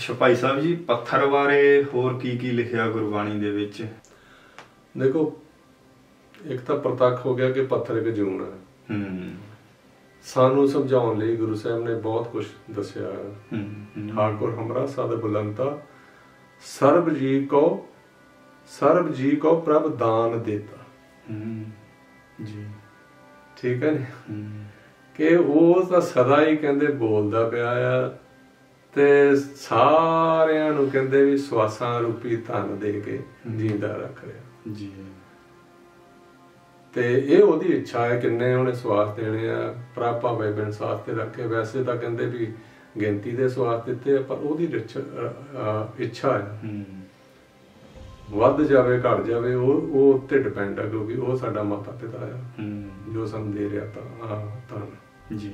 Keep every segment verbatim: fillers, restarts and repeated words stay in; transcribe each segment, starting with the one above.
अच्छा भाई साहब जी, पत्थर बारे होर की की लिखिया गुरबाणी दे विच? देखो, एक तो प्रतੱਖ हो गया कि पत्थर एक जून है। सानू समझाउण लई गुरु साहब ने बहुत कुछ दसिया। ठाकुर हमरा सद बुलंता सर्ब जी को सर्ब जी को प्रभ दान देता जी। ठीक है नी कि वो तो सदा ही कहंदे बोलदा पिया आ ते सारियां नूं कहंदे भी सवासां रूपी धन दे के जींदा रख रहा जी। ते ये ओहदी इच्छा है। किन्ने उन्हें सवास देने आ, प्रभ भावे बिन सास ते रखे। वैसे तो कहंदे भी गिनती दे सवास दिते, पर ओहदी इच्छा है। वध जावे घट जावे वो उत्ते डिपेंड है, क्योंकि वो साडा माता पिता है जो सानूं दे रहा धन जी।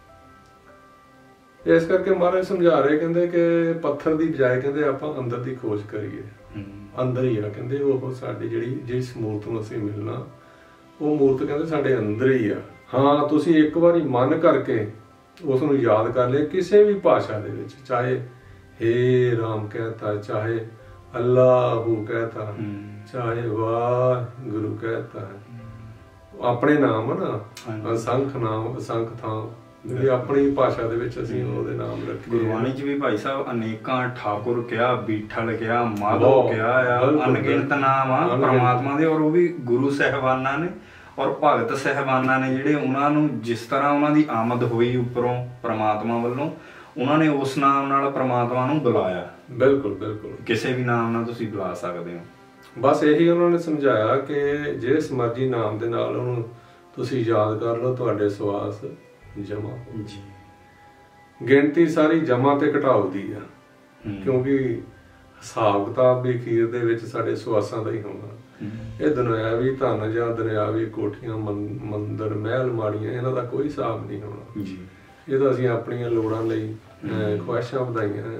इस करके महाराज समझा रहे, कहंदे कि पत्थर की बजाय कहंदे आपां अंदर की खोज करिए। अंदर ही आ कहंदे वो साडी जिहड़ी जिस मूर्त नूं असीं मिलना, वो मूर्त कहंदे साडे अंदर ही आ। हाँ, तुसीं एक बारी मन करके उस नूं याद कर लिया किसी भी भाषा दे विच, चाहे हे राम कहता, चाहे अल्लाहू कहता, चाहे वाहिगुरू कहता, अपने नाम ना असंख नाम असंख थां ਜਿਹੜੀ ਆਪਣੀ ਭਾਸ਼ਾ ਦੇ ਵਿੱਚ ਅਸੀਂ ਉਹਦੇ ਨਾਮ ਰੱਖੇ। ਗੁਰਬਾਣੀ ਚ ਵੀ ਭਾਈ ਸਾਹਿਬ ਅਨੇਕਾਂ ਠਾਕੁਰ ਕਿਹਾ, ਬੀਠਲ ਕਿਹਾ, ਮਾਧੋ ਕਿਹਾ ਆ, ਅਣਗਿਣਤ ਨਾਮ ਆ ਪਰਮਾਤਮਾ ਦੇ। ਔਰ ਉਹ ਵੀ ਗੁਰੂ ਸਾਹਿਬਾਨਾਂ ਨੇ ਔਰ ਭਗਤ ਸਾਹਿਬਾਨਾਂ ਨੇ ਜਿਹੜੇ ਉਹਨਾਂ ਨੂੰ ਜਿਸ ਤਰ੍ਹਾਂ ਉਹਨਾਂ ਦੀ ਆਮਦ ਹੋਈ ਉੱਪਰੋਂ ਪਰਮਾਤਮਾ ਵੱਲੋਂ, ਉਹਨਾਂ ਨੇ ਉਸ ਨਾਮ ਨਾਲ ਪਰਮਾਤਮਾ ਨੂੰ ਬੁਲਾਇਆ। ਬਿਲਕੁਲ ਬਿਲਕੁਲ, ਕਿਸੇ ਵੀ ਨਾਮ ਨਾਲ ਤੁਸੀਂ ਬੁਲਾ ਸਕਦੇ ਹੋ। ਬਸ ਇਹੀ ਉਹਨਾਂ ਨੇ ਸਮਝਾਇਆ ਕਿ ਜਿਸ ਮਰਜ਼ੀ ਨਾਮ ਦੇ ਨਾਲ ਉਹਨੂੰ ਤੁਸੀਂ ਯਾਦ ਕਰ ਲਓ, ਤੁਹਾਡੇ ਸਵਾਸ ਜਮਾ ਹੋ ਜੀ। ਗਿਣਤੀ ਸਾਰੀ ਜਮਾ ਤੇ ਘਟਾਓ ਦੀ ਆ, ਕਿਉਂਕਿ ਹਿਸਾਬ ਕਿਤਾਬ ਵੀ ਅਖੀਰ ਦੇ ਵਿੱਚ ਸਾਡੇ ਸਵਾਸਾਂ ਦਾ ਹੀ ਹੋਣਾ। ਇਹ ਦੁਨਿਆਵੀ ਧਨ ਜਾਂ ਦੁਨਿਆਵੀ ਕੋਠੀਆਂ, ਮੰਦਰ, ਮਹਿਲ, ਮਾੜੀਆਂ, ਇਹਨਾਂ ਦਾ ਕੋਈ ਹਿਸਾਬ ਨਹੀਂ ਹੋਣਾ ਜੀ। ਇਹ ਤਾਂ ਅਸੀਂ ਆਪਣੀਆਂ ਲੋੜਾਂ ਲਈ ਖੁਆਇਸ਼ਾਂ ਵਧਾਈਆਂ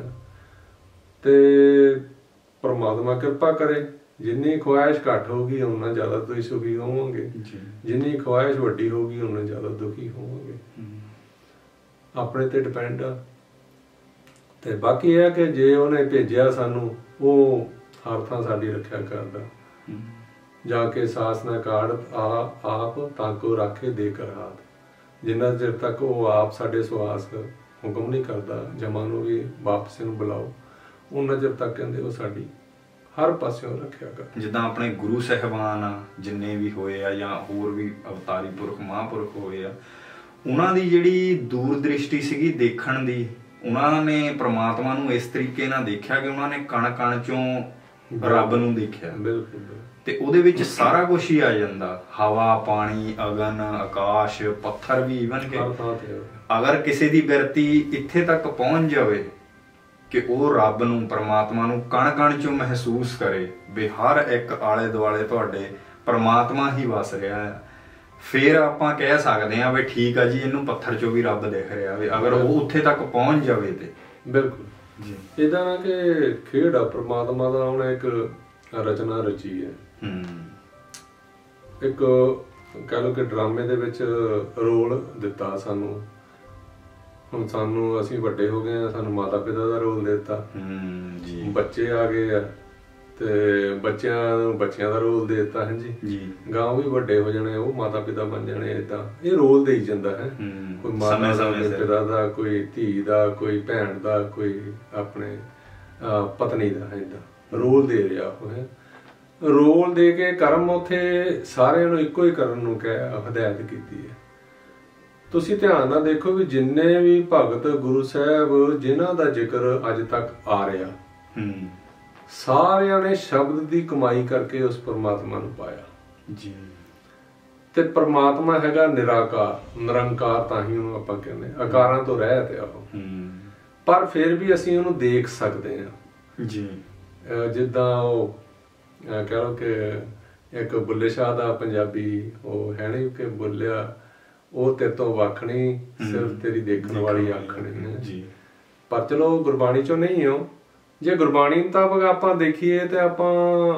ਤੇ ਪਰਮਾਤਮਾ ਕਿਰਪਾ ਕਰੇ। ਜਿੰਨੀ ਖੁਆਇਸ਼ ਘੱਟ ਹੋਊਗੀ ਉਨਾ ਜ਼ਿਆਦਾ ਤੁਸੀਂ ਸੁਖੀ ਹੋਵੋਗੇ, ਜਿੰਨੀ ਖੁਆਇਸ਼ ਵੱਡੀ ਹੋਊਗੀ ਉਨਾ ਜ਼ਿਆਦਾ ਦੁਖੀ ਹੋਵੋਗੇ। ਆਪਣੇ ਤੇ ਡਿਪੈਂਡ ਆ। ਤੇ ਬਾਕੀ ਇਹ ਹੈ ਕਿ ਜੇ ਉਹਨੇ ਭੇਜਿਆ ਸਾਨੂੰ, ਉਹ ਹਰ ਥਾਂ ਸਾਡੀ ਰੱਖਿਆ ਕਰਦਾ। ਜਾ ਕੇ ਸਾਸ ਨਾ ਕਾੜ ਆ ਆਪ ਤਾਂ ਕੋ ਰਾਖੇ ਦੇ ਕਰ ਹਾਥ। ਜਿੰਨਾ ਚਿਰ ਤੱਕ ਉਹ ਆਪ ਸਾਡੇ ਸਵਾਸ ਹੁਕਮ ਨਹੀਂ ਕਰਦਾ ਜਮਾਂ ਨੂੰ ਵੀ ਵਾਪਸ ਨੂੰ ਬੁਲਾਓ, ਉਹਨਾਂ ਚਿਰ ਤੱਕ ਕਹਿੰਦੇ ਉਹ ਸਾਡੀ ਹਰ ਪਾਸਿਓਂ ਰੱਖਿਆ ਕਰ। ਜਿੱਦਾਂ ਆਪਣੇ ਗੁਰੂ ਸਾਹਿਬਾਨ ਆ ਜਿੰਨੇ ਵੀ ਹੋਏ ਆ, ਜਾਂ ਹੋਰ ਵੀ ਅਵਤਾਰੀ ਪੁਰਖ ਮਹਾਂਪੁਰਖ ਹੋਏ ਆ, ਉਹਨਾਂ ਦੀ ਜਿਹੜੀ ਦੂਰ ਦ੍ਰਿਸ਼ਟੀ ਸੀਗੀ ਦੇਖਣ ਦੀ, ਉਹਨਾਂ ਨੇ ਪ੍ਰਮਾਤਮਾ ਨੂੰ ਇਸ ਤਰੀਕੇ ਨਾਲ ਦੇਖਿਆ ਕਿ ਉਹਨਾਂ ਨੇ ਕਣ ਕਣ ਚੋਂ ਰੱਬ ਨੂੰ ਦੇਖਿਆ। ਬਿਲਕੁਲ। ਤੇ ਉਹਦੇ ਵਿੱਚ ਸਾਰਾ ਕੁਛ ਹੀ ਆ ਜਾਂਦਾ, ਹਵਾ, ਪਾਣੀ, ਅਗਨ, ਆਕਾਸ਼, ਪੱਥਰ ਵੀ। ਈਵਨ ਕਿ ਅਗਰ ਕਿਸੇ ਦੀ ਬਿਰਤੀ ਇੱਥੇ ਤੱਕ ਪਹੁੰਚ ਜਾਵੇ ਕਿ ਉਹ ਰੱਬ ਨੂੰ, ਪਰਮਾਤਮਾ ਨੂੰ ਕਣ ਕਣ ਚੋਂ ਮਹਿਸੂਸ ਕਰੇ ਵੀ ਹਰ ਇੱਕ ਆਲੇ ਦੁਆਲੇ ਤੁਹਾਡੇ ਪਰਮਾਤਮਾ ਹੀ ਵਸ ਰਿਹਾ ਹੈ, ਫਿਰ ਆਪਾਂ ਕਹਿ ਸਕਦੇ ਹਾਂ ਵੀ ਠੀਕ ਆ ਜੀ, ਇਹਨੂੰ ਪੱਥਰ ਚੋਂ ਵੀ ਰੱਬ ਦਿਖ ਰਿਹਾ ਵੇ। ਅਗਰ ਉਹ ਉੱਥੇ ਤੱਕ ਪਹੁੰਚ ਜਾਵੇ ਤੇ ਬਿਲਕੁਲ ਜੀ। ਇਹਦਾ ਨਾ ਕਿ ਖੇਡ ਆ ਪਰਮਾਤਮਾ ਦਾ। ਉਹਨੇ ਇੱਕ ਰਚਨਾ ਰਚੀ ਹੈ, ਇੱਕ ਕਹਿ ਲਓ ਕਿ ਡਰਾਮੇ ਦੇ ਵਿੱਚ ਰੋਲ ਦਿੱਤਾ ਸਾਨੂੰ। ਹੁਣ ਸਾਨੂੰ, ਅਸੀਂ ਵੱਡੇ ਹੋ ਗਏ ਆ, ਸਾਨੂੰ ਮਾਤਾ ਪਿਤਾ ਦਾ ਰੋਲ ਦੇ ਦਿੱਤਾ। ਬੱਚੇ ਆ ਗਏ ਆ ਤੇ ਬੱਚਿਆਂ ਨੂੰ ਬੱਚਿਆਂ ਦਾ ਰੋਲ ਦੇ ਦਿੱਤਾ ਹੈ ਜੀ। ਗਾਂਹ ਵੀ ਵੱਡੇ ਹੋ ਜਾਣੇ, ਉਹ ਮਾਤਾ ਪਿਤਾ ਬਣ ਜਾਣੇ। ਏਦਾਂ ਇਹ ਰੋਲ ਦੇਈ ਜਾਂਦਾ ਹੈ, ਕੋਈ ਮਾਤਾ ਦਾ, ਪਿਤਾ ਦਾ, ਕੋਈ ਧੀ ਦਾ, ਕੋਈ ਭੈਣ ਦਾ, ਕੋਈ ਆਪਣੇ ਪਤਨੀ ਦਾ। ਏਦਾਂ ਰੋਲ ਦੇ ਰਿਹਾ ਉਹ ਹੈ। ਰੋਲ ਦੇ ਕੇ ਕਰਮ ਉੱਥੇ ਸਾਰਿਆਂ ਨੂੰ ਇੱਕੋ ਹੀ ਕਰਨ ਨੂੰ ਕਹਿ ਹਦਾਇਤ ਕੀਤੀ ਹੈ। ਤੁਸੀਂ ਧਿਆਨ ਨਾਲ ਦੇਖੋ ਵੀ ਜਿੰਨੇ ਵੀ ਭਗਤ ਗੁਰੂ ਸਾਹਿਬ ਜਿਨ੍ਹਾਂ ਦਾ ਜ਼ਿਕਰ ਅੱਜ ਤੱਕ ਆ ਰਿਹਾ, ਸਾਰਿਆਂ ਨੇ ਸ਼ਬਦ ਦੀ ਕਮਾਈ ਕਰਕੇ ਉਸ ਪਰਮਾਤਮਾ ਨੂੰ ਪਾਇਆ ਜੀ। ਤੇ ਪਰਮਾਤਮਾ ਹੈਗਾ ਨਿਰਾਕਾਰ, ਨਿਰੰਕਾਰ, ਤਾਂ ਹੀ ਉਹਨੂੰ ਆਪਾਂ ਕਹਿੰਦੇ ਆਕਾਰਾਂ ਤੋਂ ਰਹਿਤ ਆ ਉਹ। ਪਰ ਫਿਰ ਵੀ ਅਸੀਂ ਉਹਨੂੰ ਦੇਖ ਸਕਦੇ ਹਾਂ ਜੀ। ਜਿੱਦਾਂ ਉਹ ਕਹਿ ਲਓ ਕਿ ਇੱਕ ਬੁੱਲੇ ਸ਼ਾਹ ਦਾ ਪੰਜਾਬੀ ਉਹ ਹੈ ਨੀ ਕਿ ਬੋਲਿਆ, ਉਹ ਤੇਰੇ ਤੋਂ ਵੱਖ ਨਹੀਂ, ਸਿਰਫ ਤੇਰੀ ਦੇਖਣ ਵਾਲੀ ਅੱਖ ਨਹੀਂ ਜੀ। ਪਰ ਚਲੋ ਗੁਰਬਾਣੀ ਚੋਂ ਨਹੀਂ ਹੋ। ਜੇ ਗੁਰਬਾਣੀ ਮੁਤਾਬਕ ਆਪਾਂ ਦੇਖੀਏ ਤੇ ਆਪਾਂ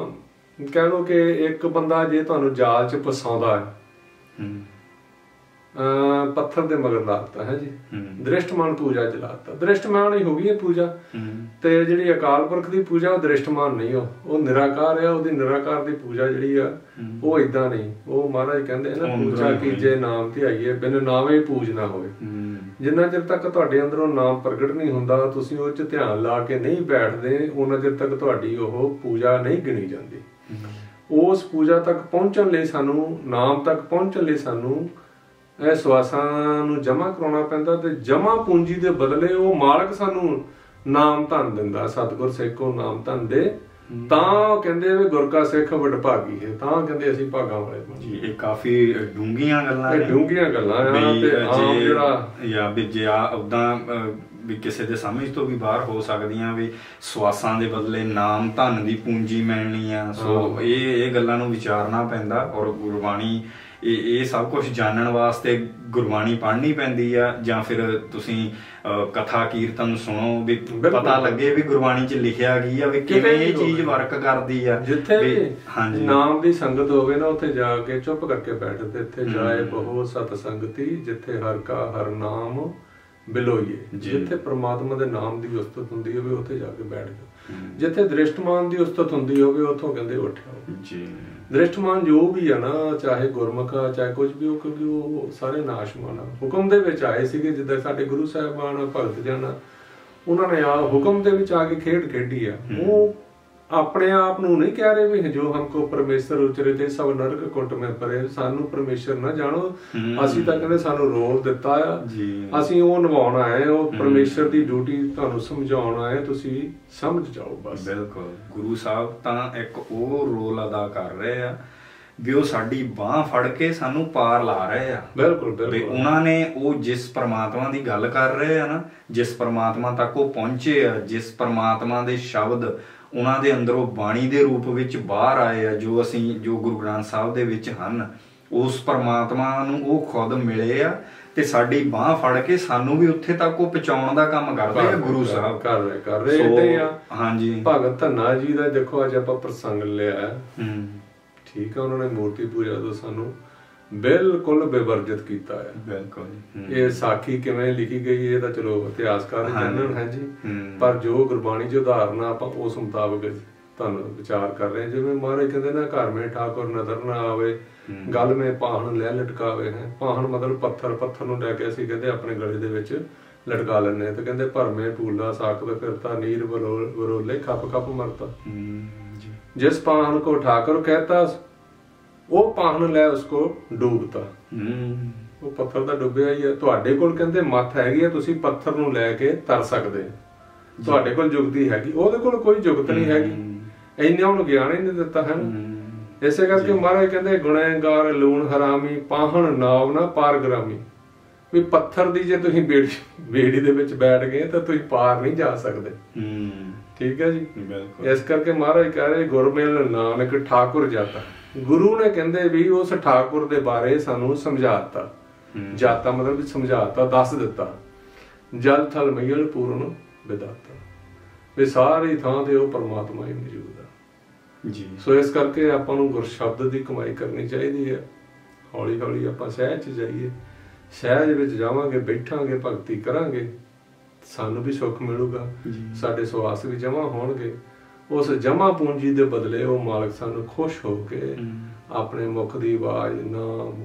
ਕਹਿ ਲਓ ਕਿ ਇੱਕ ਬੰਦਾ ਜੇ ਤੁਹਾਨੂੰ ਜਾਲ ਚ ਫਸਾਉਂਦਾ ਹੈ, ਅਹ ਪੱਥਰ ਦੇ ਮਗਰ ਲਾਤਾ ਹੈ ਜੀ। ਦ੍ਰਿਸ਼ਟਮਾਨ ਪੂਜਾ ਚ ਲਾਤਾ, ਦ੍ਰਿਸ਼ਟਮਾਨ ਹੀ ਹੋ ਗਈ ਹੈ ਪੂਜਾ। ਤੇ ਜਿਹੜੀ ਅਕਾਲ ਪੁਰਖ ਦੀ ਪੂਜਾ ਉਹ ਦ੍ਰਿਸ਼ਟਮਾਨ ਨਹੀਂ, ਉਹ ਉਹ ਨਿਰਾਕਾਰ ਆ। ਉਹਦੀ ਨਿਰਾਕਾਰ ਦੀ ਪੂਜਾ ਜਿਹੜੀ ਆ ਉਹ ਏਦਾਂ ਨਹੀਂ। ਉਹ ਮਹਾਰਾਜ ਕਹਿੰਦੇ ਨਾ ਪੂਜਾ ਕੀਜੇ ਨਾਮ ਧਿਆਈਏ ਬਿਨ ਨਾਵੇਂ ਪੂਜ ਨਾ ਹੋਵੇ। ਜਿੰਨਾ ਚਿਰ ਤੱਕ ਤੁਹਾਡੇ ਅੰਦਰੋਂ ਨਾਮ ਪ੍ਰਗਟ ਨਹੀਂ ਹੁੰਦਾ, ਤੁਸੀਂ ਉਹ ਚ ਧਿਆਨ ਲਾ ਕੇ ਨਹੀਂ ਬੈਠਦੇ, ਉਹਨਾਂ ਚਿਰ ਤੱਕ ਤੁਹਾਡੀ ਉਹ ਪੂਜਾ ਨਹੀਂ ਗਿਣੀ ਜਾਂਦੀ। ਉਸ ਪੂਜਾ ਤੱਕ ਪਹੁੰਚਣ ਲਈ ਸਾਨੂੰ, ਨਾਮ ਤੱਕ ਪਹੁੰਚਣ ਲਈ ਸਾਨੂੰ ਇਹ ਸਵਾਸਾਂ ਨੂੰ ਜਮਾ ਕਰਾਉਣਾ ਪੈਂਦਾ। ਤੇ ਜਮਾ ਪੂੰਜੀ ਦੇ ਬਦਲੇ ਉਹ ਮਾਲਕ ਸਾਨੂੰ ਨਾਮ ਧਨ ਦਿੰਦਾ। ਸਤਿਗੁਰ ਸਿੱਖੋ ਨਾਮ ਧਨ ਦੇ, ਤਾਂ ਕਹਿੰਦੇ ਵੀ ਗੁਰ ਕਾ ਸਿੱਖ ਵਡਭਾਗੀ ਹੈ, ਤਾਂ ਕਹਿੰਦੇ ਅਸੀਂ ਭਾਗਾਂ ਵਾਲੇ ਜੀ। ਇਹ ਕਾਫੀ ਡੂੰਘੀਆਂ ਗੱਲਾਂ ਨੇ, ਡੂੰਘੀਆਂ ਗੱਲਾਂ ਆ। ਤੇ ਆਮ ਜਿਹੜਾ ਜਾਂ ਵੀ ਜੇ ਆ ਉਦਾਂ ਵੀ ਕਿਸੇ ਦੇ ਸਮਝ ਤੋਂ ਵੀ ਬਾਹਰ ਹੋ ਸਕਦੀਆਂ ਵੀ ਸਵਾਸਾਂ ਦੇ ਬਦਲੇ ਨਾਮ ਧਨ ਦੀ ਪੂੰਜੀ ਮਿਲਣੀ ਆ। ਸੋ ਇਹ ਇਹ ਗੱਲਾਂ ਨੂੰ ਵਿਚਾਰਨਾ ਪੈਂਦਾ। ਔਰ ਗੁਰਬਾਣੀ ਇਹ ਇਹ ਸਭ ਕੁਝ ਜਾਣਨ ਵਾਸਤੇ ਗੁਰਬਾਣੀ ਪੜ੍ਹਨੀ ਪੈਂਦੀ ਆ, ਜਾਂ ਫਿਰ ਤੁਸੀਂ ਕਥਾ ਕੀਰਤਨ ਸੁਣੋ ਵੀ ਪਤਾ ਲੱਗੇ ਵੀ ਗੁਰਬਾਣੀ 'ਚ ਲਿਖਿਆ ਕੀ ਆ, ਵੀ ਕਿਵੇਂ ਇਹ ਚੀਜ਼ ਵਰਕ ਕਰਦੀ ਆ। ਜਿੱਥੇ ਵੀ ਨਾਮ ਦੀ ਸੰਗਤ ਹੋਵੇ ਨਾ, ਉੱਥੇ ਜਾ ਕੇ ਚੁੱਪ ਕਰਕੇ ਬੈਠਦੇ। ਇੱਥੇ ਜਾਏ ਬਹੁ ਸਤ ਸੰਗਤੀ, ਜਿੱਥੇ ਹਰ ਕਾ ਹਰ ਨਾਮ ਬਿਲੋਈਏ। ਜਿੱਥੇ ਪ੍ਰਮਾਤਮਾ ਦੇ ਨਾਮ ਦੀ ਉਸਤਤ ਹੁੰਦੀ ਹੋਵੇ ਉੱਥੇ ਜਾ ਕੇ ਬੈਠ ਜਾਓ। ਜਿੱਥੇ ਦ੍ਰਿਸ਼ਟਮਾਨ ਦੀ ਉਸਤਤ ਹੁੰਦੀ ਹੋਵੇ ਉੱਥੋਂ ਕਹਿੰਦੇ ਉੱਠ ਆਓ ਜੀ। ਦ੍ਰਿਸ਼ਟਮਾਨ ਜੋ ਵੀ ਆ ਨਾ, ਚਾਹੇ ਗੁਰਮੁਖ ਆ ਚਾਹੇ ਕੁਝ ਵੀ, ਉਹ ਕਿਉਂਕਿ ਉਹ ਸਾਰੇ ਨਾਸ਼ਮਾਨ ਆ। ਹੁਕਮ ਦੇ ਵਿੱਚ ਆਏ ਸੀਗੇ, ਜਿੱਦਾਂ ਸਾਡੇ ਗੁਰੂ ਸਾਹਿਬਾਨ ਭਗਤ ਜਨ, ਉਹਨਾਂ ਨੇ ਆ ਹੁਕਮ ਦੇ ਵਿੱਚ ਆ ਕੇ ਖੇਡ ਖੇਡੀ ਆ। ਉਹ ਆਪਣੇ ਆਪ ਨੂੰ ਨਹੀਂ ਕਹਿ ਰਹੇ ਵੀ ਜੋ ਹਮਕੋ ਪਰਮੇਸ਼ਰ ਉਚਰੇ ਤੇ ਸਭ ਨਰਕ ਕੁੰਟ ਮੈਂ ਪਰੇ, ਸਾਨੂੰ ਪਰਮੇਸ਼ਰ ਨਾ ਜਾਣੋ। ਅਸੀਂ ਤਾਂ ਕਹਿੰਦੇ ਸਾਨੂੰ ਰੋਲ ਦਿੱਤਾ ਆ, ਅਸੀਂ ਉਹ ਨਿਭਾਉਣਾ ਹੈ। ਉਹ ਪਰਮੇਸ਼ਰ ਦੀ ਡਿਊਟੀ ਤੁਹਾਨੂੰ ਸਮਝਾਉਣਾ ਹੈ, ਤੁਸੀਂ ਸਮਝ ਜਾਓ ਬਸ। ਬਿਲਕੁਲ। ਗੁਰੂ ਸਾਹਿਬ ਤਾਂ ਇੱਕ ਉਹ ਰੋਲ ਅਦਾ ਕਰ ਰਹੇ ਆ ਵੀ ਉਹ ਸਾਡੀ ਬਾਹ ਫੜ ਕੇ ਸਾਨੂੰ ਪਾਰ ਲਾ ਰਹੇ ਆ। ਬਿਲਕੁਲ ਬਿਲਕੁਲ। ਉਹਨਾਂ ਨੇ ਉਹ ਜਿਸ ਪਰਮਾਤਮਾ ਦੀ ਗੱਲ ਕਰ ਰਹੇ ਆ ਨਾ, ਜਿਸ ਪਰਮਾਤਮਾ ਤੱਕ ਉਹ ਪਹੁੰਚੇ ਆ, ਜਿਸ ਪਰਮਾਤਮਾ ਦੇ ਸ਼ਬਦ ਉਹਨਾਂ ਦੇ ਅੰਦਰੋਂ ਬਾਣੀ ਦੇ ਰੂਪ ਵਿੱਚ ਬਾਹਰ ਆਏ ਆ, ਜੋ ਅਸੀਂ ਜੋ ਗੁਰੂ ਗ੍ਰੰਥ ਸਾਹਿਬ ਦੇ ਵਿੱਚ ਹਨ, ਉਸ ਪਰਮਾਤਮਾ ਨੂੰ ਉਹ ਖੁਦ ਮਿਲੇ ਆ ਤੇ ਸਾਡੀ ਬਾਹ ਫੜ ਕੇ ਸਾਨੂੰ ਵੀ ਉੱਥੇ ਤੱਕ ਉਹ ਪਹੁੰਚਾਉਣ ਦਾ ਕੰਮ ਕਰਦੇ ਆ ਗੁਰੂ ਸਾਹਿਬ। ਕਰ ਰਹੇ ਕਰ ਰਹੇ ਆ। ਹਾਂਜੀ। ਭਗਤ ਧੰਨਾ ਜੀ ਦਾ ਦੇਖੋ ਅੱਜ ਆਪਾਂ ਪ੍ਰਸੰਗ ਲਿਆ, ਠੀਕ ਆ। ਉਹਨਾਂ ਨੇ ਮੂਰਤੀ ਪੂਜਾ ਤੋਂ ਸਾਨੂੰ ਬਿਲਕੁਲ ਬੇਵਰਜਿਤ ਕੀਤਾ ਹੈ। ਬਿਲਕੁਲ। ਇਹ ਸਾਖੀ ਕਿਵੇਂ ਲਿਖੀ ਗਈ ਇਹ ਤਾਂ ਚਲੋ ਇਤਿਹਾਸਕਾਰ ਜਾਣਨ ਹੈ ਜੀ, ਪਰ ਜੋ ਗੁਰਬਾਣੀ ਚ ਉਦਾਹਰਨ ਆਪਾਂ ਉਸ ਮੁਤਾਬਕ ਤੁਹਾਨੂੰ ਵਿਚਾਰ ਕਰ ਰਹੇ। ਜਿਵੇਂ ਮਹਾਰਾਜ ਕਹਿੰਦੇ ਨਾ, ਘਰ ਮੇ ਠਾਕੁਰ ਨਜ਼ਰ ਨਾ ਆਵੇ, ਗਲ ਮੇ ਪਾਹਣ ਲੈ ਲਟਕਾਵੇ ਹੈ। ਪਾਹਣ ਮਤਲਬ ਪੱਥਰ, ਪੱਥਰ ਨੂੰ ਲੈ ਕੇ ਅਸੀਂ ਕਹਿੰਦੇ ਆਪਣੇ ਗਲੇ ਦੇ ਵਿੱਚ ਲਟਕਾ ਲੈਂਦੇ। ਤੇ ਕਹਿੰਦੇ ਭਰਮੇ ਫੂਲਾ ਸਾਕਤ ਫਿਰਤਾ, ਨੀਰ ਵਰੋਲੇ ਖੱਪ ਖੱਪ ਮਰਤਾ। ਜਿਸ ਪਾਹਣ ਕੋ ਠਾਕੁਰ कहता, ਉਹ ਪਾਹਣ ਲੈ ਉਸਕੋ ਡੂਬਤਾ। ਉਹ ਪੱਥਰ ਤਾਂ ਡੁੱਬਿਆ ਹੀ ਆ। ਤੁਹਾਡੇ ਕੋਲ ਕਹਿੰਦੇ ਮੱਤ ਹੈਗੀ ਆ, ਤੁਸੀਂ ਪੱਥਰ ਨੂੰ ਲੈ ਕੇ ਤਰ ਸਕਦੇ। ਤੁਹਾਡੇ ਕੋਲ ਜੁਗਤੀ ਹੈਗੀ, ਉਹਦੇ ਕੋਲ ਕੋਈ ਜੁਗਤ ਨਹੀਂ ਹੈਗੀ। ਇੰਨਾ ਉਹਨੂੰ ਗਿਆਨ ਹੀ ਨਹੀਂ ਦਿੱਤਾ ਹੈ। ਇਸੇ ਕਰਕੇ ਮਹਾਰਾਜ ਕਹਿੰਦੇ ਗੁਣੇਗਾਰ ਲੂਣ ਹਰਾਮੀ, ਪਾਹਣ ਨਾਵ ਨਾ ਪਾਰਗ੍ਰਾਮੀ। ਵੀ ਪੱਥਰ ਦੀ ਜੇ ਤੁਸੀਂ ਬੇੜੀ ਬੇੜੀ ਦੇ ਵਿੱਚ ਬੈਠ ਗਏ ਤਾਂ ਤੁਸੀਂ ਪਾਰ ਨਹੀਂ ਜਾ ਸਕਦੇ। ਠੀਕ ਹੈ ਜੀ। ਇਸ ਕਰਕੇ ਮਹਾਰਾਜ ਕਹਿ ਰਹੇ ਗੁਰਮੇਲ ਨਾਨਕ ਠਾਕੁਰ ਜਾਤਾ। ਗੁਰੂ ਨੇ ਕਹਿੰਦੇ ਵੀ ਉਸ ਠਾਕੁਰ ਦੇ ਬਾਰੇ ਸਾਨੂੰ ਸਮਝਾਤਾ। ਜਾਤਾ ਮਤਲਬ ਸਮਝਾਤਾ, ਦੱਸ ਦਿੱਤਾ। ਜਲ ਥਲ ਮਈਲ ਪੂਰਨ ਵਿਦਾਤਾ, ਵੀ ਸਾਰੀ ਥਾਂ ਤੇ ਉਹ ਪਰਮਾਤਮਾ ਹੀ ਮੌਜੂਦ ਆ ਜੀ। ਸੋ ਇਸ ਕਰਕੇ ਆਪਾਂ ਨੂੰ ਗੁਰ ਸ਼ਬਦ ਦੀ ਕਮਾਈ ਕਰਨੀ ਚਾਹੀਦੀ ਹੈ। ਹੌਲੀ ਹੌਲੀ ਆਪਾਂ ਸਹਿਜ ਚ ਜਾਈਏ, ਸਹਿਜ ਵਿੱਚ ਜਾਵਾਂਗੇ, ਬੈਠਾਂਗੇ, ਭਗਤੀ ਕਰਾਂਗੇ, ਸਾਨੂੰ ਵੀ ਸੁੱਖ ਮਿਲੂਗਾ, ਸਾਡੇ ਸਵਾਸ ਵੀ ਜਮਾ ਹੋਣਗੇ। ਉਸ ਜਮਾ ਪੂੰਜੀ ਦੇ ਬਦਲੇ ਉਹ ਮਾਲਕ ਸਾਨੂੰ ਖੁਸ਼ ਹੋ ਕੇ ਆਪਣੇ ਮੁਖ ਦੀ ਆਵਾਜ਼ ਨਾਮ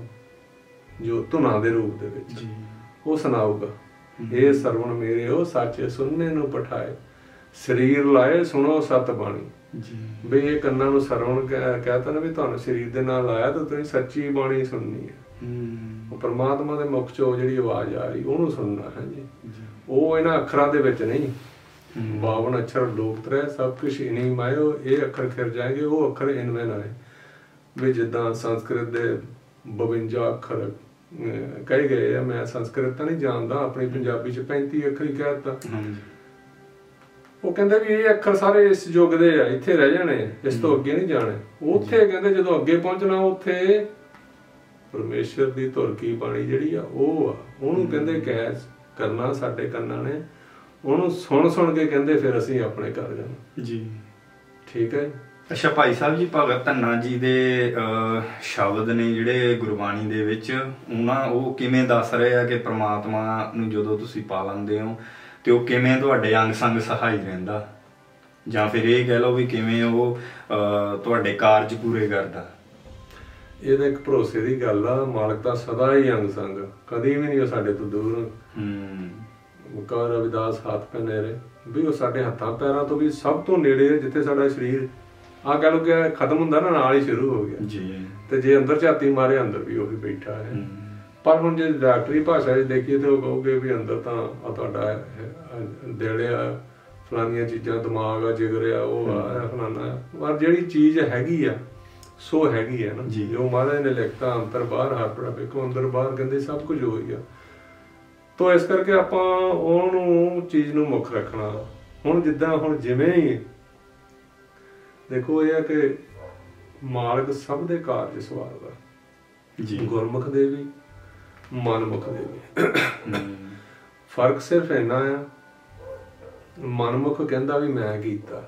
ਜੋ ਧੁਨਾਂ ਦੇ ਰੂਪ ਦੇ ਵਿੱਚ ਉਹ ਸੁਣਾਊਗਾ। ਇਹ ਸਰਵਣ ਮੇਰੇ ਉਹ ਸੱਚੇ ਸੁਣਨੇ ਨੂੰ ਪਠਾਏ, ਸਰੀਰ ਲਾਏ ਸੁਣੋ ਸਤ ਬਾਣੀ। ਵੀ ਇਹ ਕੰਨਾਂ ਨੂੰ ਸਰਵਣ ਕਹਿਤਾ ਨਾ, ਵੀ ਤੁਹਾਨੂੰ ਸਰੀਰ ਦੇ ਨਾਲ ਲਾਇਆ ਤਾਂ ਤੁਸੀਂ ਸੱਚੀ ਬਾਣੀ ਸੁਣਨੀ ਹੈ। ਉਹ ਪਰਮਾਤਮਾ ਦੇ ਮੁਖ ਚੋਂ ਜਿਹੜੀ ਆਵਾਜ਼ ਆ ਰਹੀ ਉਹਨੂੰ ਸੁਣਨਾ ਹੈ ਜੀ। ਉਹ ਇਹਨਾਂ ਅੱਖਰਾਂ ਦੇ ਵਿੱਚ ਨਹੀਂ। ਬਾਵਨ ਅੱਖਰ ਲੋਕ ਤਰੇ ਸਭ ਕੁਛ ਇਨੀ ਮਾਇਓ, ਇਹ ਅੱਖਰ ਖਿਰ ਜਾਏਗੇ, ਉਹ ਅੱਖਰ ਇਨਵੇਂ ਨਾ ਹੈ। ਵੀ ਜਿੱਦਾਂ ਸੰਸਕ੍ਰਿਤ ਦੇ ਬਵੰਜਾ ਅੱਖਰ ਕਹੇ ਗਏ ਆ, ਮੈਂ ਸੰਸਕ੍ਰਿਤ ਤਾਂ ਨਹੀਂ ਜਾਣਦਾ, ਆਪਣੀ ਪੰਜਾਬੀ ਚ ਪੈਂਤੀ ਅੱਖਰ ਹੀ ਕਹਿ ਦਿੱਤਾ। ਉਹ ਕਹਿੰਦੇ ਵੀ ਇਹ ਅੱਖਰ ਸਾਰੇ ਇਸ ਯੁੱਗ ਦੇ ਆ, ਇੱਥੇ ਰਹਿ ਜਾਣੇ, ਇਸ ਤੋਂ ਅੱਗੇ ਨਹੀਂ ਜਾਣੇ। ਉੱਥੇ ਕਹਿੰਦੇ ਜਦੋਂ ਅੱਗੇ ਪਹੁੰਚਣਾ, ਉੱਥੇ ਪਰਮੇਸ਼ਰ ਦੀ ਧੁਰ ਕੀ ਬਾਣੀ ਜਿਹੜੀ ਆ ਉਹ ਆ, ਉਹਨੂੰ ਕਹਿੰਦੇ ਕੈਚ ਕਰਨਾ ਸਾਡੇ ਕੰਨਾਂ ਨੇ। ਉਹਨੂੰ ਸੁਣ ਸੁਣ ਕੇ ਕਹਿੰਦੇ ਫਿਰ ਅਸੀਂ ਆਪਣੇ ਘਰ ਜਾਣਾ ਜੀ। ਠੀਕ ਹੈ। ਅੱਛਾ ਭਾਈ ਸਾਹਿਬ ਜੀ, ਭਗਤ ਧੰਨਾ ਜੀ ਦੇ ਸ਼ਬਦ ਨੇ ਜਿਹੜੇ ਗੁਰਬਾਣੀ ਦੇ ਵਿੱਚ, ਉਹਨਾਂ ਉਹ ਕਿਵੇਂ ਦੱਸ ਰਹੇ ਆ ਕਿ ਪ੍ਰਮਾਤਮਾ ਨੂੰ ਜਦੋਂ ਤੁਸੀਂ ਪਾ ਲੈਂਦੇ ਹੋ ਤੇ ਉਹ ਕਿਵੇਂ ਤੁਹਾਡੇ ਅੰਗ ਸੰਗ ਸਹਾਈ ਰਹਿੰਦਾ, ਜਾਂ ਫਿਰ ਇਹ ਕਹਿ ਲਓ ਵੀ ਕਿਵੇਂ ਉਹ ਤੁਹਾਡੇ ਕਾਰਜ ਪੂਰੇ ਕਰਦਾ? ਇਹ ਤਾਂ ਇੱਕ ਭਰੋਸੇ ਦੀ ਗੱਲ ਆ। ਮਾਲਕ ਤਾਂ ਸਦਾ ਹੀ ਅੰਗ ਸੰਗ, ਕਦੀ ਵੀ ਨਹੀਂ ਉਹ ਸਾਡੇ ਤੋਂ ਦੂਰ। ਹੂੰ ਕਹ ਰਵਿਦਾਸ ਹੱਥ ਪੈ ਨੇੜੇ, ਵੀ ਉਹ ਸਾਡੇ ਹੱਥਾਂ ਪੈਰਾਂ ਤੋਂ ਵੀ ਸਭ ਤੋਂ ਨੇੜੇ ਹੈ। ਜਿੱਥੇ ਸਾਡਾ ਸਰੀਰ ਆਹ ਕਹਿ ਲਓ ਕਿ ਖਤਮ ਹੁੰਦਾ ਨਾ, ਨਾਲ ਹੀ ਸ਼ੁਰੂ ਹੋ ਗਿਆ ਜੀ। ਤੇ ਜੇ ਅੰਦਰ ਝਾਤੀ ਮਾਰੇ, ਅੰਦਰ ਵੀ ਉਹੀ ਬੈਠਾ ਹੈ। ਪਰ ਹੁਣ ਜੇ ਡਾਕਟਰੀ ਭਾਸ਼ਾ 'ਚ ਦੇਖੀਏ ਤੇ ਉਹ ਕਹੋਗੇ ਵੀ ਅੰਦਰ ਤਾਂ ਆ ਤੁਹਾਡਾ ਦਿਲ ਆ, ਫਲਾਨੀਆਂ ਚੀਜ਼ਾਂ, ਦਿਮਾਗ ਆ, ਜਿਗਰ ਆ, ਉਹ ਆ ਫਲਾਨਾ। ਪਰ ਜਿਹੜੀ ਚੀਜ਼ ਹੈਗੀ ਆ ਸੋ ਹੈਗੀ ਆ ਨਾ ਜੀ। ਜੋ ਮਹਾਰਾਜ ਨੇ ਲਿਖਤਾ ਅੰਦਰ ਬਾਹਰ ਹਰ ਵੇਖੋ, ਅੰਦਰ ਬਾਹਰ ਕਹਿੰਦੇ ਸਭ ਕੁਝ ਹੋਈ ਆ। ਤੋ ਇਸ ਕਰਕੇ ਆਪਾਂ ਉਹਨੂੰ ਚੀਜ਼ ਨੂੰ ਮੁੱਖ ਰੱਖਣਾ। ਹੁਣ ਜਿੱਦਾਂ ਹੁਣ ਜਿਵੇਂ ਹੀ ਦੇਖੋ, ਇਹ ਆ ਕਿ ਮਾਲਕ ਸਭ ਦੇ ਕਾਰਜ ਸਵਾਰਦਾ ਜੀ, ਗੁਰਮੁਖ ਦੇ ਵੀ, ਮਨਮੁਖ ਦੇ ਵੀ। ਫਰਕ ਸਿਰਫ ਇੰਨਾ ਆ, ਮਨਮੁਖ ਕਹਿੰਦਾ ਵੀ ਮੈਂ ਕੀਤਾ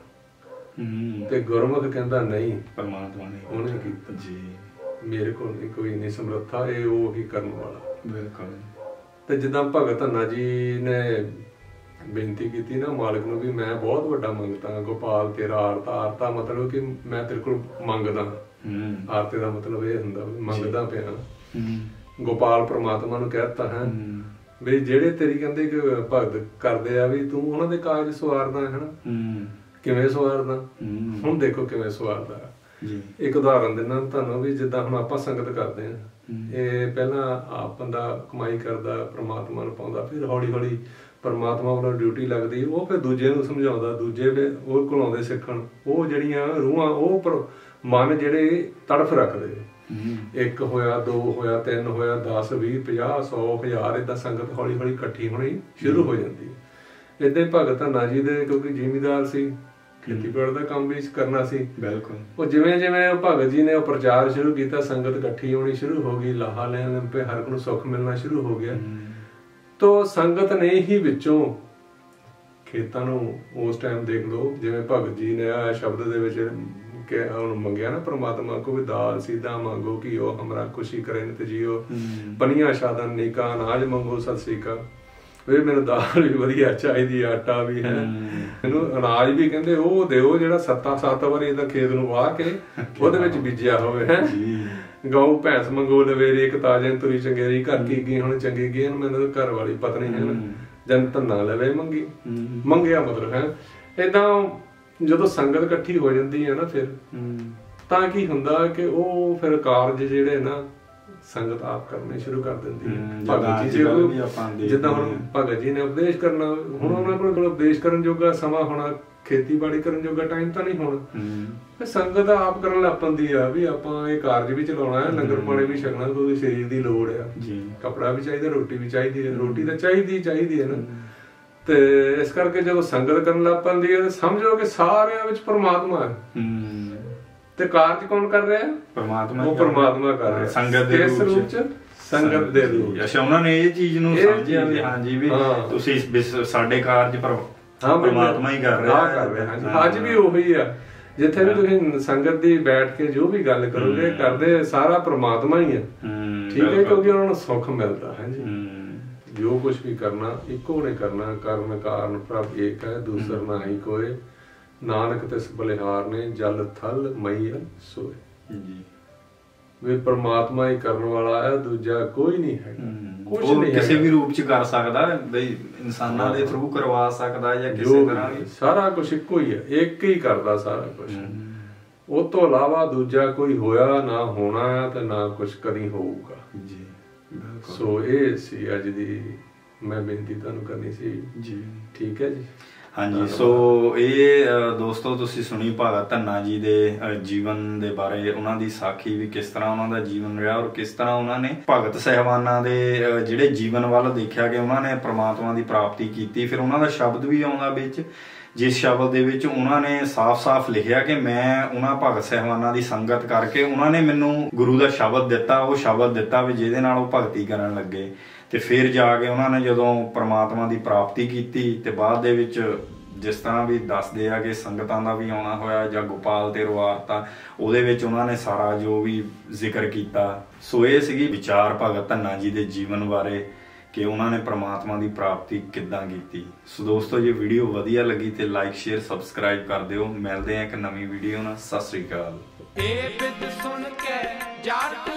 ਤੇ ਗੁਰਮੁਖ ਕਹਿੰਦਾ ਨਹੀਂ, ਪਰਮਾਤਮਾ ਨੇ ਉਹਨੇ ਕੀਤਾ ਜੀ, ਮੇਰੇ ਕੋਲ ਨਹੀਂ ਕੋਈ ਨਹੀਂ ਸਮਰੱਥਾ, ਇਹ ਉਹ ਹੀ ਕਰਨ ਵਾਲਾ। ਬਿਲਕੁਲ। ਤੇ ਜਿੱਦਾਂ ਭਗਤ ਧੰਨਾ ਜੀ ਨੇ ਬੇਨਤੀ ਕੀਤੀ ਨਾ ਮਾਲਕ ਨੂੰ ਵੀ ਮੈਂ ਬਹੁਤ ਵੱਡਾ ਮੰਗਤਾ, ਗੋਪਾਲ ਤੇਰਾ ਆਰਤਾ, ਆਰਤਾ ਮਤਲਬ ਕਿ ਮੈਂ ਤੇਰੇ ਕੋਲ ਮੰਗਦਾ। ਆਰਤੇ ਦਾ ਮਤਲਬ ਇਹ ਹੁੰਦਾ ਵੀ ਮੰਗਦਾ ਪਿਆ। ਗੋਪਾਲ ਪ੍ਰਮਾਤਮਾ ਨੂੰ ਕਹਿਤਾ ਹੈ ਵੀ ਜਿਹੜੇ ਤੇਰੀ ਕਹਿੰਦੇ ਕਿ ਭਗਤ ਕਰਦੇ ਆ ਵੀ ਤੂੰ ਉਹਨਾਂ ਦੇ ਕਾਰਜ ਸਵਾਰਦਾ ਹੈ ਨਾ। ਕਿਵੇਂ ਸਵਾਰਦਾ? ਹੁਣ ਦੇਖੋ ਕਿਵੇਂ ਸਵਾਰਦਾ। ਇੱਕ ਉਦਾਹਰਨ ਦਿੰਦਾ ਤੁਹਾਨੂੰ ਵੀ, ਜਿੱਦਾਂ ਹੁਣ ਆਪਾਂ ਸੰਗਤ ਕਰਦੇ ਹਾਂ, ਇਹ ਪਹਿਲਾਂ ਆਪ ਬੰਦਾ ਕਮਾਈ ਕਰਦਾ, ਪ੍ਰਮਾਤਮਾ ਨੂੰ ਪਾਉਂਦਾ, ਫਿਰ ਹੌਲੀ ਹੌਲੀ ਪ੍ਰਮਾਤਮਾ ਵੱਲੋਂ ਡਿਊਟੀ ਲੱਗਦੀ, ਉਹ ਫਿਰ ਦੂਜੇ ਨੂੰ ਸਮਝਾਉਂਦਾ, ਦੂਜੇ ਫਿਰ ਉਹ ਕੋਲ ਆਉਂਦੇ ਸਿੱਖਣ। ਉਹ ਜਿਹੜੀਆਂ ਰੂਹਾਂ, ਉਹ ਮਨ ਜਿਹੜੇ ਤੜਫ ਰੱਖਦੇ, ਇੱਕ ਹੋਇਆ, ਦੋ ਹੋਇਆ, ਤਿੰਨ ਹੋਇਆ, ਦਸ, ਵੀਹ, ਪੰਜਾਹ, ਸੌ, ਹਜ਼ਾਰ, ਏਦਾਂ ਸੰਗਤ ਹੌਲੀ ਹੌਲੀ ਇਕੱਠੀ ਹੋਣੀ ਸ਼ੁਰੂ ਹੋ ਜਾਂਦੀ ਹੈ। ਏਦਾਂ ਹੀ ਭਗਤ ਧੰਨਾ ਜੀ ਦੇ, ਕਿਉਂਕਿ ਜ਼ਿਮੀਂਦਾਰ ਸੀ, ਖੇਤੀਬਾੜੀ ਦਾ ਕੰਮ ਵੀ ਕਰਨਾ ਸੀ। ਬਿਲਕੁਲ। ਉਹ ਜਿਵੇਂ ਜਿਵੇਂ ਉਹ ਭਗਤ ਜੀ ਨੇ ਉਹ ਪ੍ਰਚਾਰ ਸ਼ੁਰੂ ਕੀਤਾ, ਸੰਗਤ ਇਕੱਠੀ ਹੋਣੀ ਸ਼ੁਰੂ ਹੋ ਗਈ, ਲਾਹਾ ਲੈਣ ਪਏ, ਹਰ ਇੱਕ ਨੂੰ ਸੁੱਖ ਮਿਲਣਾ ਸ਼ੁਰੂ ਹੋ ਗਿਆ। ਤੋ ਸੰਗਤ ਨੇ ਹੀ ਵਿੱਚੋਂ ਖੇਤਾਂ ਨੂੰ ਉਸ ਟਾਈਮ ਦੇਖ ਲਓ, ਜਿਵੇਂ ਭਗਤ ਜੀ ਨੇ ਆ ਸ਼ਬਦ ਦੇ ਵਿੱਚ ਕਿ ਉਹਨੂੰ ਮੰਗਿਆ ਨਾ ਪ੍ਰਮਾਤਮਾ ਕੋ ਵੀ ਦਾਲ ਸੀਧਾ ਮੰਗੋ ਕਿ ਉਹ ਹਮਰਾ ਖੁਸ਼ੀ ਕਰੇ ਤੇ ਜੀਓ, ਪਨੀਆਂ ਸ਼ਾਦਨ ਨੀਕਾ ਅਨਾਜ ਮੰਗੋ ਸਤਿ ਸ੍ਰੀ ਅਕਾਲ। ਵੀ ਮੈਨੂੰ ਦਾਲ ਵੀ ਵਧੀਆ ਚਾਹੀਦੀ, ਆਟਾ ਵੀ ਹੈ, ਮੈਨੂੰ ਅਨਾਜ ਵੀ ਕਹਿੰਦੇ ਉਹ ਦਿਓ ਜਿਹੜਾ ਸੱਤਾਂ ਸੱਤ ਵਾਰੀ ਇਹਦਾ ਖੇਤ ਨੂੰ ਵਾਹ ਕੇ ਉਹਦੇ ਵਿੱਚ ਬੀਜਿਆ ਹੋਵੇ ਹੈ। ਗਊ ਭੈਂਸ ਮੰਗੋ ਲਵੇਰੀ, ਇੱਕ ਤਾਜੇ ਤੁਰੀ ਚੰਗੇਰੀ, ਘਰ ਕੀ ਗਈ ਹੁਣ ਚੰਗੀ ਗਈ, ਮੈਨੂੰ ਘਰ ਵਾਲੀ ਪਤਨੀ ਹੈ ਨਾ, ਜਨ ਧੰਨਾ ਲਵੇ ਮੰਗੀ, ਮੰਗਿਆ ਮਤਲਬ ਹੈ। ਏਦਾਂ ਜਦੋਂ ਸੰਗਤ ਇਕੱਠੀ ਹੋ ਜਾਂਦੀ ਹੈ ਨਾ, ਫਿਰ ਤਾਂ ਕੀ ਹੁੰਦਾ ਕਿ ਉਹ ਫਿਰ ਕਾਰਜ ਜਿਹੜੇ ਨਾ ਸੰਗਤ ਆਪ ਕਰਨੇ ਸ਼ੁਰੂ ਕਰ ਦਿੰਦੀ ਹੈ। ਭਗਤ ਜੀ ਜਿੱਦਾਂ ਹੁਣ ਭਗਤ ਜੀ ਨੇ ਉਪਦੇਸ਼ ਕਰਨਾ, ਹੁਣ ਉਹਨਾਂ ਕੋਲ ਉਪਦੇਸ਼ ਕਰਨ ਜੋਗਾ ਸਮਾਂ ਹੋਣਾ, ਖੇਤੀਬਾੜੀ ਕਰਨ ਜੋਗਾ ਟਾਈਮ ਤਾਂ ਨਹੀਂ ਹੋਣਾ। ਫਿਰ ਸੰਗਤ ਆਪ ਕਰਨ ਲੱਗ ਪੈਂਦੀ ਆ ਵੀ ਆਪਾਂ ਇਹ ਕਾਰਜ ਵੀ ਚਲਾਉਣਾ ਹੈ, ਲੰਗਰ ਪਾਣੀ ਵੀ ਛਕਣਾ, ਕਿਉਂਕਿ ਸਰੀਰ ਦੀ ਲੋੜ ਆ, ਕੱਪੜਾ ਵੀ ਚਾਹੀਦਾ, ਰੋਟੀ ਵੀ ਚਾਹੀਦੀ ਹੈ, ਰੋਟੀ ਤਾਂ ਚਾਹੀਦੀ ਚਾਹੀਦੀ ਹੈ ਨਾ। ਤੇ ਇਸ ਕਰਕੇ ਜਦੋਂ ਸੰਗਤ ਕਰਨ ਲੱਗ ਪੈਂਦੀ ਹੈ, ਸਮਝੋ ਕਿ ਸਾਰਿਆਂ ਵਿੱਚ ਪਰਮਾਤਮਾ ਹੈ ਤੇ ਕਾਰਜ ਕੌਣ ਕਰ ਰਿਹਾ? ਪਰਮਾਤਮਾ। ਉਹ ਪਰਮਾਤਮਾ ਕਰ ਰਿਹਾ ਸੰਗਤ ਦੇ ਰੂਪ ਚ, ਸੰਗਤ ਦੇ ਰੂਪ। ਅੱਛਾ, ਉਹਨਾਂ ਨੇ ਇਹ ਚੀਜ਼ ਨੂੰ ਸਮਝਿਆ ਵੀ ਹਾਂਜੀ ਵੀ ਤੁਸੀਂ ਸਾਡੇ ਕਾਰਜ ਪਰਮਾਤਮਾ ਹੀ ਕਰ ਰਿਹਾ ਕਰ ਰਿਹਾ। ਅੱਜ ਵੀ ਉਹੀ ਆ, ਜਿੱਥੇ ਵੀ ਤੁਸੀਂ ਸੰਗਤ ਦੀ ਬੈਠ ਕੇ ਜੋ ਵੀ ਗੱਲ ਕਰੋਗੇ, ਕਰਦੇ ਸਾਰਾ ਪਰਮਾਤਮਾ ਹੀ ਆ। ਠੀਕ ਹੈ, ਕਿਉਂਕਿ ਉਹਨਾਂ ਨੂੰ ਸੁੱਖ ਮਿਲਦਾ ਹੈ ਜੀ। ਜੋ ਕੁਛ ਵੀ ਕਰਨਾ ਇੱਕੋ ਨੇ ਕਰਨਾ, ਕਰਨ ਕਾਰਨ ਪ੍ਰਭ ਏਕ ਹੈ, ਦੂਸਰ ਨਾ ਹੀ ਕੋਏ, ਨਾਨਕ ਤਿਸ ਬਲਿਹਾਰ ਨੇ ਜਲ ਥਲ ਮਈ ਸੋਏ ਜੀ। ਵੀ ਪਰਮਾਤਮਾ ਹੀ ਕਰਨ ਵਾਲਾ ਹੈ, ਦੂਜਾ ਕੋਈ ਨਹੀਂ ਹੈਗਾ। ਕੁਛ ਨਹੀਂ ਕਿਸੇ ਵੀ ਰੂਪ ਚ ਕਰ ਸਕਦਾ, ਬਈ ਇਨਸਾਨਾਂ ਦੇ ਥਰੂ ਕਰਵਾ ਸਕਦਾ ਜਾਂ ਕਿਸੇ ਤਰ੍ਹਾਂ ਵੀ, ਸਾਰਾ ਕੁਛ ਇੱਕੋ ਹੀ ਹੈ, ਇੱਕ ਹੀ ਕਰਦਾ ਸਾਰਾ ਕੁਛ। ਉਹ ਤੋਂ ਇਲਾਵਾ ਦੂਜਾ ਕੋਈ ਹੋਇਆ ਨਾ ਹੋਣਾ ਤੇ ਨਾ ਕੁਛ ਕਦੀ ਹੋਊਗਾ ਜੀ। ਸੋ ਇਹ ਸੀ ਅੱਜ ਦੀ ਮੈਂ ਬੇਨਤੀ ਤੁਹਾਨੂੰ ਕਰਨੀ ਸੀ ਜੀ। ਠੀਕ ਹੈ ਜੀ। ਹਾਂਜੀ, ਸੋ ਇਹ ਦੋਸਤੋ ਤੁਸੀਂ ਸੁਣੀ ਭਗਤ ਧੰਨਾ ਜੀ ਦੇ ਜੀਵਨ ਦੇ ਬਾਰੇ, ਉਹਨਾਂ ਦੀ ਸਾਖੀ ਵੀ ਕਿਸ ਤਰ੍ਹਾਂ ਉਹਨਾਂ ਦਾ ਜੀਵਨ ਰਿਹਾ ਔਰ ਕਿਸ ਤਰ੍ਹਾਂ ਉਹਨਾਂ ਨੇ ਭਗਤ ਸਹਿਬਾਨਾਂ ਦੇ ਜਿਹੜੇ ਜੀਵਨ ਵੱਲ ਦੇਖਿਆ ਕਿ ਉਹਨਾਂ ਨੇ ਪ੍ਰਮਾਤਮਾ ਦੀ ਪ੍ਰਾਪਤੀ ਕੀਤੀ। ਫਿਰ ਉਹਨਾਂ ਦਾ ਸ਼ਬਦ ਵੀ ਆਉਂਦਾ ਵਿੱਚ, ਜਿਸ ਸ਼ਬਦ ਦੇ ਵਿੱਚ ਉਹਨਾਂ ਨੇ ਸਾਫ਼-ਸਾਫ਼ ਲਿਖਿਆ ਕਿ ਮੈਂ ਉਹਨਾਂ ਭਗਤ ਸਹਿਬਾਨਾਂ ਦੀ ਸੰਗਤ ਕਰਕੇ ਉਹਨਾਂ ਨੇ ਮੈਨੂੰ ਗੁਰੂ ਦਾ ਸ਼ਬਦ ਦਿੱਤਾ, ਉਹ ਸ਼ਬਦ ਦਿੱਤਾ ਵੀ ਜਿਹਦੇ ਨਾਲ ਉਹ ਭਗਤੀ ਕਰਨ ਲੱਗੇ। ਤੇ ਫਿਰ ਜਾ ਕੇ ਉਹਨਾਂ ਨੇ ਜਦੋਂ ਪ੍ਰਮਾਤਮਾ ਦੀ ਪ੍ਰਾਪਤੀ ਕੀਤੀ ਤੇ ਬਾਅਦ ਦੇ ਵਿੱਚ जिस तरह भी दसदे आ कि संगतां दा भी आउणा होया जां गोपाल ते रवारता ਉਹਦੇ ਵਿੱਚ ਉਹਨਾਂ ਨੇ ਸਾਰਾ ਜੋ ਵੀ ਜ਼ਿਕਰ ਕੀਤਾ। ਸੋ ਇਹ ਸੀਗੀ ਵਿਚਾਰ ਭਗਤ ਧੰਨਾ ਜੀ ਦੇ ਜੀਵਨ ਬਾਰੇ ਕਿ ਉਹਨਾਂ ਨੇ ਪ੍ਰਮਾਤਮਾ ਦੀ ਪ੍ਰਾਪਤੀ ਕਿੱਦਾਂ ਕੀਤੀ। ਸੋ ਦੋਸਤੋ ਜੇ ਵੀਡੀਓ ਵਧੀਆ ਲੱਗੀ ਤੇ ਲਾਈਕ ਸ਼ੇਅਰ ਸਬਸਕ੍ਰਾਈਬ ਕਰ ਦਿਓ। ਮਿਲਦੇ ਆ ਇੱਕ ਨਵੀਂ ਵੀਡੀਓ ਨਾਲ। ਸਤਿ ਸ੍ਰੀ ਅਕਾਲ।